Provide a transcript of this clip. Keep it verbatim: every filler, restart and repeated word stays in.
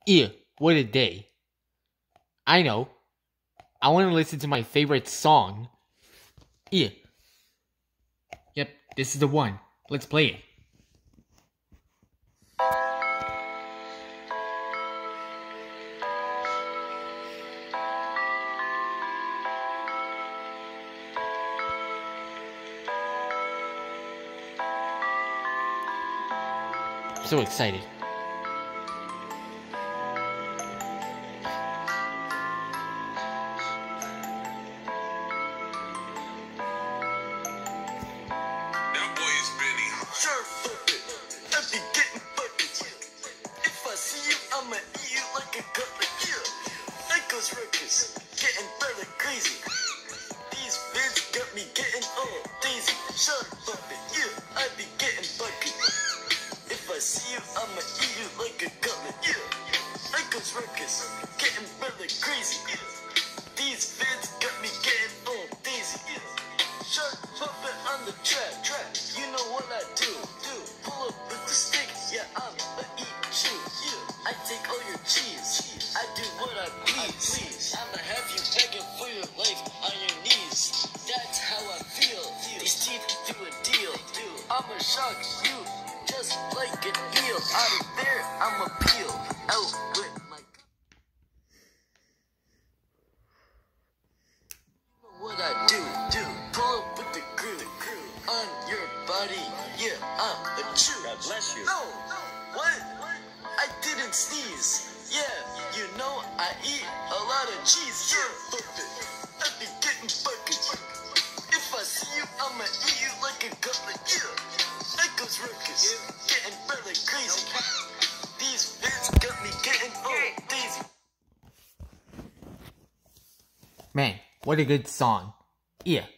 Yeah, what a day. I know. I want to listen to my favorite song. Yeah. Yep, this is the one. Let's play it. I'm so excited. Sure, fuck it. I be getting buckets. If I see you, I'ma eat you like a cutlet. Yeah, that goes ruckus. Getting better crazy. These vids got me getting all daisy. Sure, fuck it. Yeah, I be getting buckets. If I see you, I'ma eat you like a cutlet. Yeah, that goes ruckus. Getting better crazy. These vids got me getting all daisy. Sure, pump it on the track, track. You know what I do, do. Pull up with the stick, yeah, I'm a eat you. Yeah, I take all your cheese, I do what I please. I'ma have you begging for your life on your knees. That's how I feel. These teeth do a deal. I'ma shock you just like a deal. Out of there, I'ma peel out with my. You know what I do, do. Pull up with the crew, on your body, yeah, I'm a Jew. God bless you. No, what? I didn't sneeze. Yeah, you know I eat a lot of cheese. Yeah, fuck it. I be getting buckets. If I see you, I'ma eat you like a cutlet. Yeah, that goes ruckus. Getting better crazy. These vids got me getting all daisy. Man, what a good song. Yeah.